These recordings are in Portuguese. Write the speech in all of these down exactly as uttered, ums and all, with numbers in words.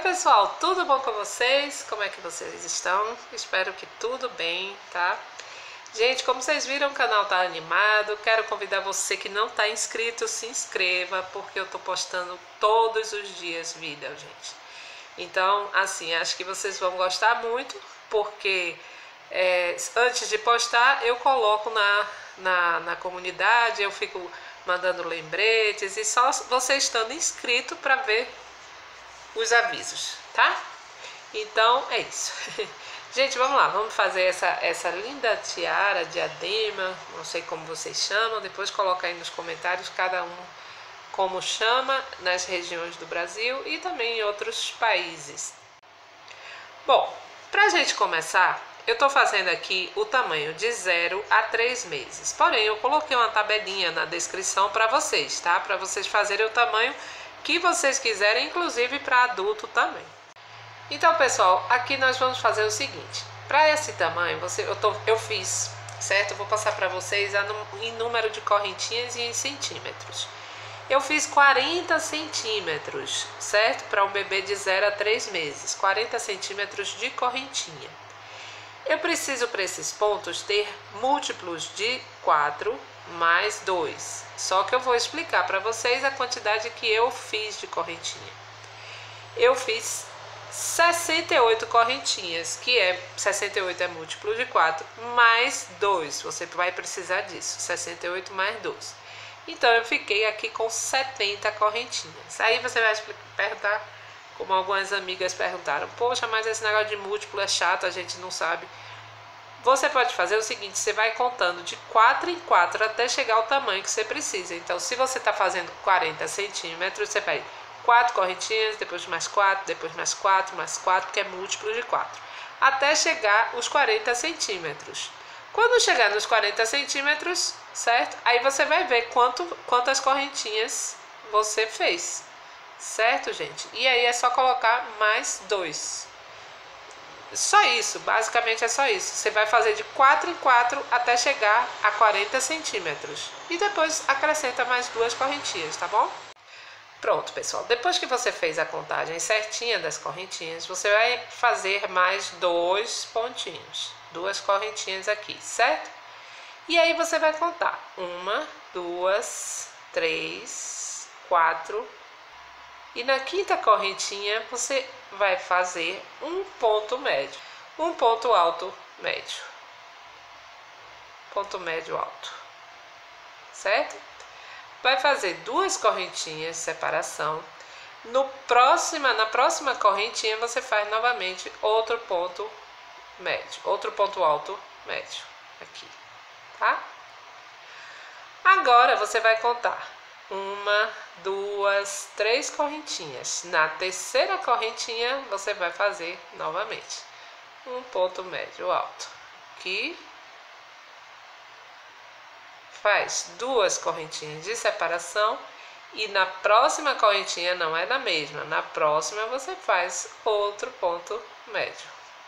pessoal, tudo bom com vocês? Como é que vocês estão? Espero que tudo bem, tá? Gente, como vocês viram, o canal tá animado. Quero convidar você que não tá inscrito, se inscreva, porque eu tô postando todos os dias vídeo, gente. Então, assim, acho que vocês vão gostar muito, porque é, antes de postar, eu coloco na, na, na comunidade, eu fico mandando lembretes, e só você estando inscrito para ver os avisos, tá? Então é isso. Gente, vamos lá, vamos fazer essa, essa linda tiara, diadema, não sei como vocês chamam, depois coloca aí nos comentários cada um como chama nas regiões do Brasil e também em outros países. Bom, pra gente começar, eu tô fazendo aqui o tamanho de zero a três meses, porém eu coloquei uma tabelinha na descrição para vocês, tá? Para vocês fazerem o tamanho que vocês quiserem, inclusive para adulto também. Então, pessoal, aqui nós vamos fazer o seguinte. Para esse tamanho, você, eu, tô, eu fiz, certo? Eu vou passar para vocês em número de correntinhas e em centímetros. Eu fiz quarenta centímetros, certo? Para um bebê de zero a três meses. quarenta centímetros de correntinha. Eu preciso, para esses pontos, ter múltiplos de quatro mais dois. Só que eu vou explicar para vocês a quantidade que eu fiz de correntinha. Eu fiz sessenta e oito correntinhas, que é sessenta e oito é múltiplo de quatro mais dois. Você vai precisar disso, sessenta e oito mais dois. Então eu fiquei aqui com setenta correntinhas. Aí você vai perguntar, como algumas amigas perguntaram: poxa, mas esse negócio de múltiplo é chato, a gente não sabe. Você pode fazer o seguinte: você vai contando de quatro em quatro até chegar ao tamanho que você precisa. Então, se você está fazendo quarenta centímetros, você vai quatro correntinhas, depois mais quatro, depois mais quatro, mais quatro, que é múltiplo de quatro, até chegar os quarenta centímetros. Quando chegar nos quarenta centímetros, certo? Aí você vai ver quanto, quantas correntinhas você fez, certo, gente? E aí é só colocar mais dois. Só isso, basicamente é só isso. Você vai fazer de quatro em quatro até chegar a quarenta centímetros. E depois acrescenta mais duas correntinhas, tá bom? Pronto, pessoal. Depois que você fez a contagem certinha das correntinhas, você vai fazer mais dois pontinhos. Duas correntinhas aqui, certo? E aí você vai contar. Uma, duas, três, quatro. E na quinta correntinha você vai fazer um ponto médio. Um ponto alto médio. Ponto médio alto. Certo? Vai fazer duas correntinhas de separação. No próxima, na próxima correntinha você faz novamente outro ponto médio. Outro ponto alto médio. Aqui. Tá? Agora você vai contar. Uma, duas, três correntinhas. Na terceira correntinha, você vai fazer novamente um ponto médio alto. Aqui. Faz duas correntinhas de separação. E na próxima correntinha, não é na mesma. Na próxima, você faz outro ponto médio.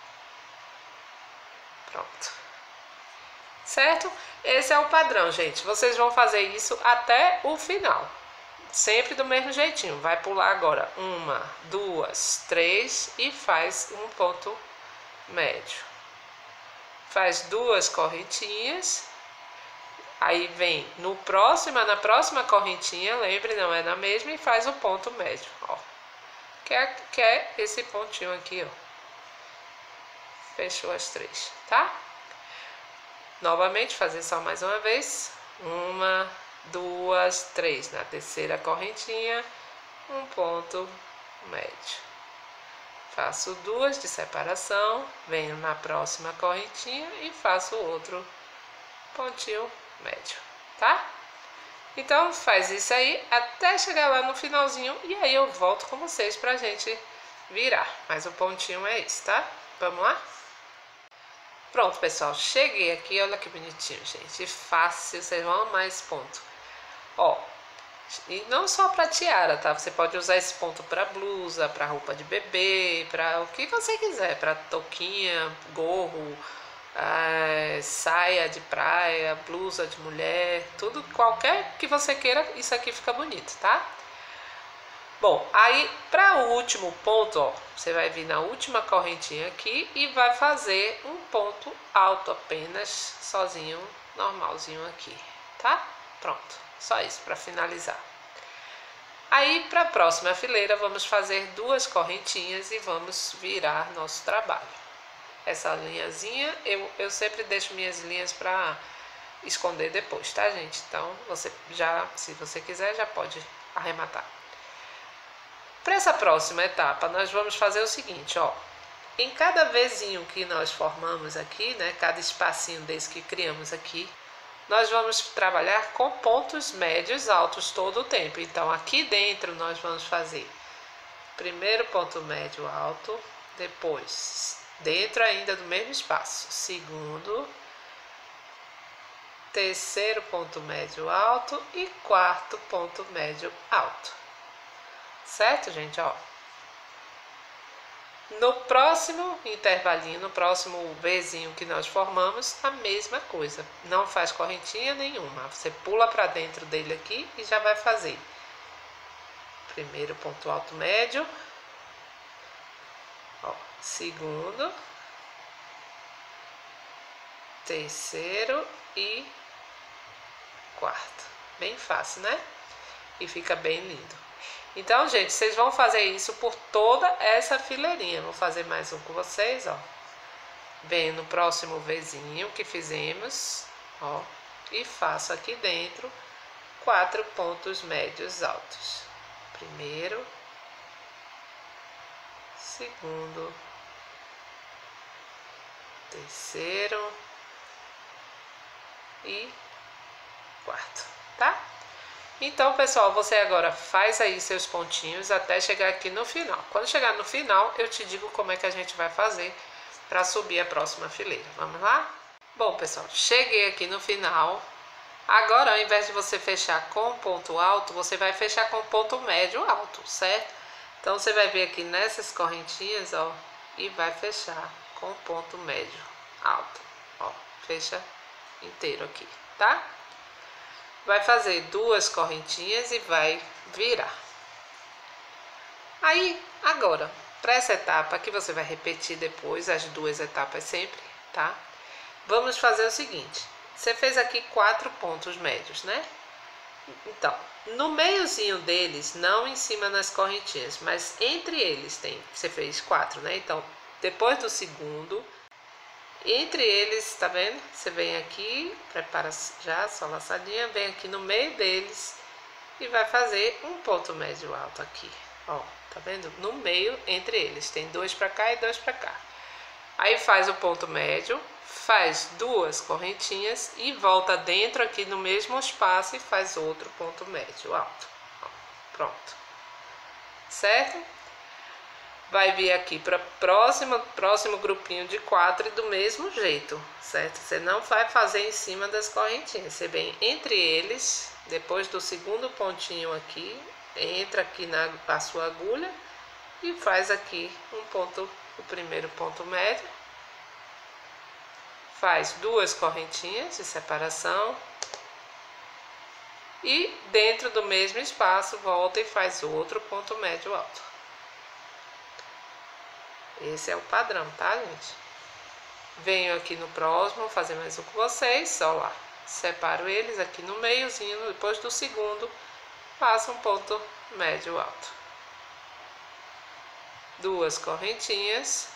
Pronto. Certo? Esse é o padrão, gente. Vocês vão fazer isso até o final. Sempre do mesmo jeitinho. Vai pular agora uma, duas, três e faz um ponto médio. Faz duas correntinhas. Aí vem no próximo, na próxima correntinha, lembre, não é na mesma, e faz o ponto médio. Ó. Que é, que é esse pontinho aqui, ó. Fechou as três, tá? Novamente, fazer só mais uma vez. Uma, duas, três. Na terceira correntinha, um ponto médio. Faço duas de separação. Venho na próxima correntinha e faço outro pontinho médio, tá? Então, faz isso aí até chegar lá no finalzinho. E aí eu volto com vocês pra gente virar. Mas o pontinho é esse, tá? Vamos lá? Pronto, pessoal, cheguei aqui, olha que bonitinho, gente, fácil, vocês vão amar esse ponto. Ó, e não só para tiara, tá? Você pode usar esse ponto para blusa, para roupa de bebê, para o que você quiser, para touquinha, gorro, é, saia de praia, blusa de mulher, tudo, qualquer que você queira, isso aqui fica bonito, tá? Bom, aí para o último ponto, ó, você vai vir na última correntinha aqui e vai fazer um ponto alto apenas, sozinho, normalzinho aqui, tá? Pronto, só isso para finalizar. Aí para a próxima fileira vamos fazer duas correntinhas e vamos virar nosso trabalho. Essa linhazinha, eu, eu sempre deixo minhas linhas para esconder depois, tá, gente? Então, você já, se você quiser, já pode arrematar. Para essa próxima etapa, nós vamos fazer o seguinte, ó. Em cada vezinho que nós formamos aqui, né, cada espacinho desse que criamos aqui, nós vamos trabalhar com pontos médios altos todo o tempo. Então, aqui dentro nós vamos fazer primeiro ponto médio alto, depois, dentro ainda do mesmo espaço, segundo, terceiro ponto médio alto e quarto ponto médio alto. Certo, gente? Ó. No próximo intervalinho, no próximo vezinho que nós formamos, a mesma coisa. Não faz correntinha nenhuma. Você pula para dentro dele aqui e já vai fazer. Primeiro ponto alto médio. Ó, segundo. Terceiro e quarto. Bem fácil, né? E fica bem lindo. Então, gente, vocês vão fazer isso por toda essa fileirinha. Vou fazer mais um com vocês, ó. Venho no próximo vezinho que fizemos, ó. E faço aqui dentro quatro pontos médios altos. Primeiro, segundo, terceiro e quarto, tá? Então, pessoal, você agora faz aí seus pontinhos até chegar aqui no final. Quando chegar no final, eu te digo como é que a gente vai fazer para subir a próxima fileira. Vamos lá? Bom, pessoal, cheguei aqui no final. Agora, ao invés de você fechar com ponto alto, você vai fechar com ponto médio alto, certo? Então, você vai vir aqui nessas correntinhas, ó, e vai fechar com ponto médio alto. Ó, fecha inteiro aqui, tá? Vai fazer duas correntinhas e vai virar. Aí, agora, para essa etapa que você vai repetir depois, as duas etapas sempre, tá? Vamos fazer o seguinte, você fez aqui quatro pontos médios, né? Então, no meiozinho deles, não em cima nas correntinhas, mas entre eles tem, você fez quatro, né? Então, depois do segundo, entre eles, tá vendo? Você vem aqui, prepara já a sua laçadinha, vem aqui no meio deles e vai fazer um ponto médio alto aqui, ó, tá vendo? No meio, entre eles, tem dois pra cá e dois pra cá. Aí faz o ponto médio, faz duas correntinhas e volta dentro aqui no mesmo espaço e faz outro ponto médio alto, ó, pronto, certo? Vai vir aqui para próximo próximo grupinho de quatro e do mesmo jeito, certo? Você não vai fazer em cima das correntinhas, você vem entre eles, depois do segundo pontinho aqui, entra aqui na a sua agulha e faz aqui um ponto, o primeiro ponto médio, faz duas correntinhas de separação e dentro do mesmo espaço volta e faz outro ponto médio alto. Esse é o padrão, tá, gente? Venho aqui no próximo, vou fazer mais um com vocês, ó lá. Separo eles aqui no meiozinho, depois do segundo, faço um ponto médio alto. Duas correntinhas.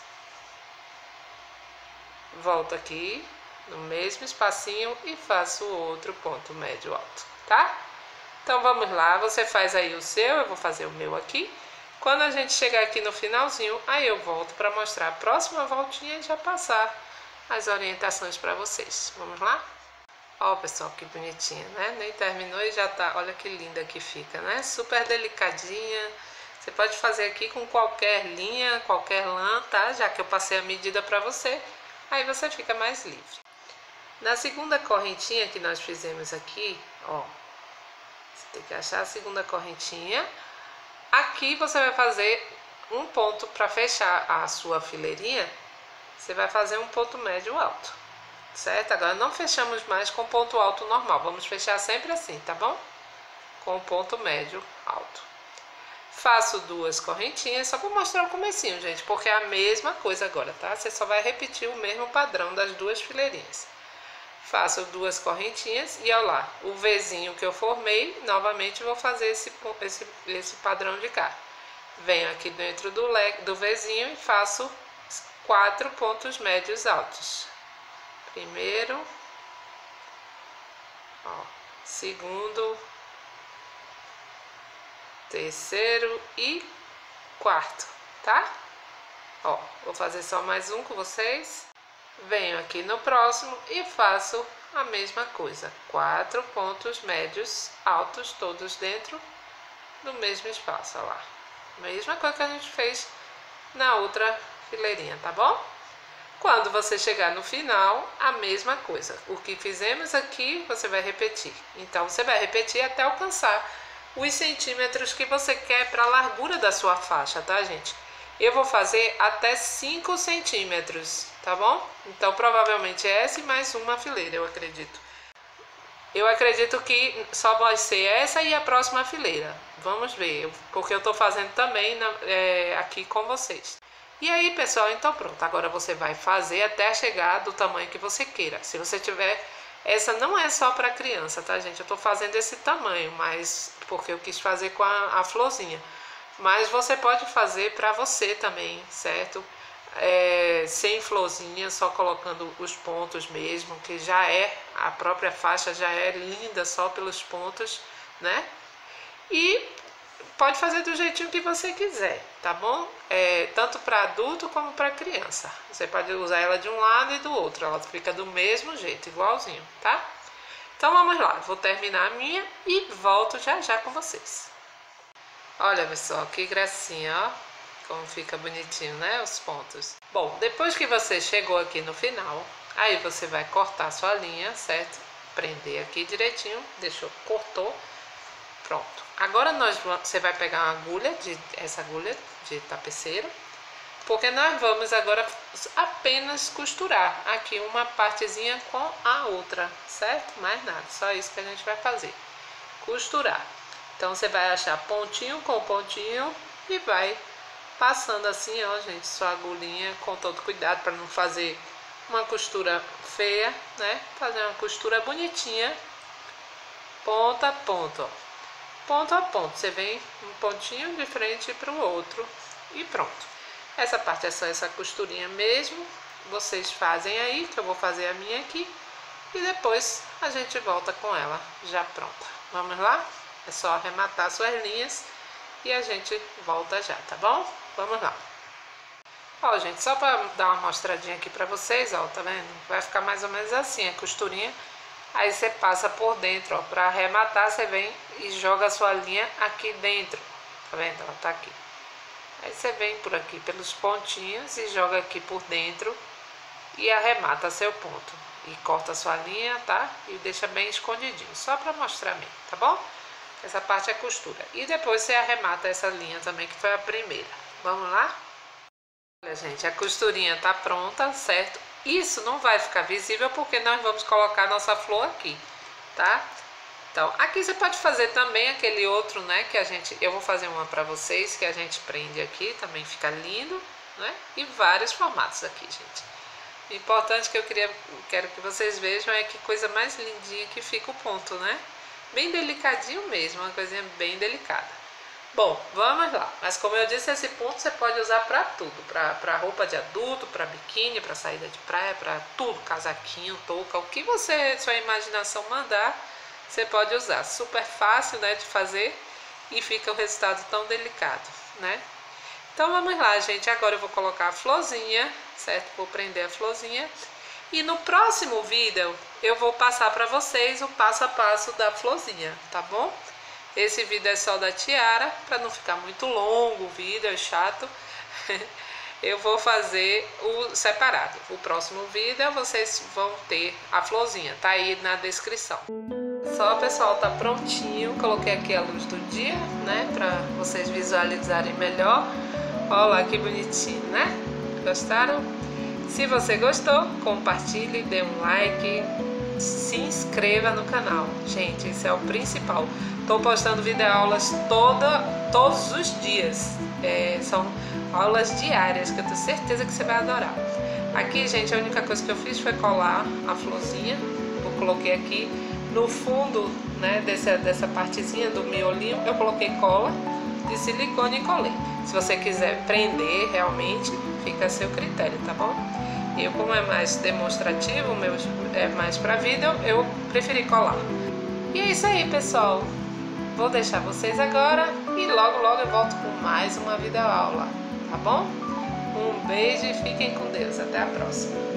Volto aqui no mesmo espacinho e faço outro ponto médio alto, tá? Então, vamos lá, você faz aí o seu, eu vou fazer o meu aqui. Quando a gente chegar aqui no finalzinho, aí eu volto para mostrar a próxima voltinha e já passar as orientações para vocês. Vamos lá? Ó, pessoal, que bonitinha, né? Nem terminou e já tá, olha que linda que fica, né? Super delicadinha. Você pode fazer aqui com qualquer linha, qualquer lã, tá? Já que eu passei a medida para você, aí você fica mais livre. Na segunda correntinha que nós fizemos aqui, ó, você tem que achar a segunda correntinha. Aqui você vai fazer um ponto para fechar a sua fileirinha, você vai fazer um ponto médio alto, certo? Agora não fechamos mais com ponto alto normal, vamos fechar sempre assim, tá bom? Com ponto médio alto. faço duas correntinhas, só vou mostrar o comecinho, gente, porque é a mesma coisa agora, tá? Você só vai repetir o mesmo padrão das duas fileirinhas. Faço duas correntinhas e olha lá, o Vzinho que eu formei, novamente vou fazer esse, esse, esse padrão de cá. Venho aqui dentro do, leque, do Vzinho e faço quatro pontos médios altos. Primeiro, ó, segundo, terceiro e quarto, tá? Ó, vou fazer só mais um com vocês. Venho aqui no próximo e faço a mesma coisa. Quatro pontos médios altos, todos dentro do mesmo espaço, ó lá. Mesma coisa que a gente fez na outra fileirinha, tá bom? Quando você chegar no final, a mesma coisa. O que fizemos aqui, você vai repetir. Então, você vai repetir até alcançar os centímetros que você quer para a largura da sua faixa, tá, gente? Eu vou fazer até cinco centímetros, tá bom? Então, provavelmente essa e mais uma fileira, eu acredito. Eu acredito que só vai ser essa e a próxima fileira. Vamos ver, porque eu tô fazendo também na, é, aqui com vocês. E aí, pessoal, então pronto. Agora você vai fazer até chegar do tamanho que você queira. Se você tiver... Essa não é só para criança, tá, gente? Eu tô fazendo esse tamanho, mas porque eu quis fazer com a, a florzinha. Mas você pode fazer para você também, certo? É, sem florzinha, só colocando os pontos mesmo, que já é, a própria faixa já é linda só pelos pontos, né? E pode fazer do jeitinho que você quiser, tá bom? É, tanto para adulto como para criança. Você pode usar ela de um lado e do outro, ela fica do mesmo jeito, igualzinho, tá? Então vamos lá, vou terminar a minha e volto já já com vocês. Olha, pessoal, que gracinha, ó, como fica bonitinho, né, os pontos. Bom, depois que você chegou aqui no final, aí você vai cortar sua linha, certo? Prender aqui direitinho, deixou, cortou, pronto. Agora nós vamos, você vai pegar uma agulha, de, essa agulha de tapeceiro, porque nós vamos agora apenas costurar aqui uma partezinha com a outra, certo? Mais nada, só isso que a gente vai fazer, costurar. Então, você vai achar pontinho com pontinho e vai passando assim, ó, gente, sua agulhinha com todo cuidado para não fazer uma costura feia, né? Fazer uma costura bonitinha, ponta a ponta, ó. Ponto a ponto. Você vem um pontinho de frente para o outro e pronto. Essa parte é só essa costurinha mesmo. Vocês fazem aí, que eu vou fazer a minha aqui. E depois a gente volta com ela já pronta. Vamos lá? É só arrematar suas linhas e a gente volta já, tá bom? Vamos lá. Ó, gente, só para dar uma mostradinha aqui para vocês, ó, tá vendo? Vai ficar mais ou menos assim, a costurinha. Aí você passa por dentro, ó, para arrematar, você vem e joga a sua linha aqui dentro. Tá vendo? Ela tá aqui. Aí você vem por aqui pelos pontinhos e joga aqui por dentro e arremata seu ponto. E corta a sua linha, tá? E deixa bem escondidinho, só para mostrar mesmo, tá bom? Essa parte é costura. E depois você arremata essa linha também, que foi a primeira. Vamos lá? Olha, gente, a costurinha tá pronta, certo? Isso não vai ficar visível porque nós vamos colocar nossa flor aqui, tá? Então, aqui você pode fazer também aquele outro, né? Que a gente... Eu vou fazer uma pra vocês, que a gente prende aqui, também fica lindo, né? E vários formatos aqui, gente. O importante que eu queria, quero que vocês vejam é que coisa mais lindinha que fica o ponto, né? Bem delicadinho mesmo, uma coisinha bem delicada. Bom, vamos lá. Mas como eu disse, esse ponto você pode usar para tudo. Para roupa de adulto, para biquíni, para saída de praia, para tudo. Casaquinho, touca, o que você, sua imaginação mandar, você pode usar. Super fácil, né, de fazer e fica o resultado tão delicado, né? Então vamos lá, gente. Agora eu vou colocar a florzinha, certo? Vou prender a florzinha. E no próximo vídeo eu vou passar para vocês o passo a passo da florzinha, tá bom? Esse vídeo é só da tiara, para não ficar muito longo o vídeo, é chato. Eu vou fazer o separado. O próximo vídeo vocês vão ter a florzinha, tá aí na descrição. Só, pessoal, tá prontinho. Coloquei aqui a luz do dia, né, para vocês visualizarem melhor. Olha lá que bonitinho, né? Gostaram? Se você gostou, compartilhe, dê um like, se inscreva no canal. Gente, isso é o principal. Estou postando videoaulas toda, todos os dias. É, são aulas diárias que eu tenho certeza que você vai adorar. Aqui, gente, a única coisa que eu fiz foi colar a florzinha. Eu coloquei aqui no fundo, né, dessa, dessa partezinha do miolinho, eu coloquei cola de silicone e colei. Se você quiser prender realmente, fica a seu critério, tá bom? Eu, como é mais demonstrativo, meu é mais para vídeo, eu preferi colar. E é isso aí, pessoal. Vou deixar vocês agora e logo logo eu volto com mais uma videoaula, tá bom? Um beijo e fiquem com Deus. Até a próxima.